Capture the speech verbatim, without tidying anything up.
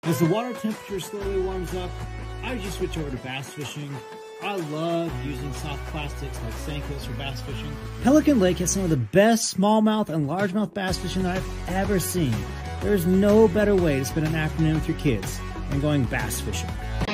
As the water temperature slowly warms up, I usually switch over to bass fishing. I love using soft plastics like senkos for bass fishing. Pelican Lake has some of the best smallmouth and largemouth bass fishing that I've ever seen. There's no better way to spend an afternoon with your kids than going bass fishing.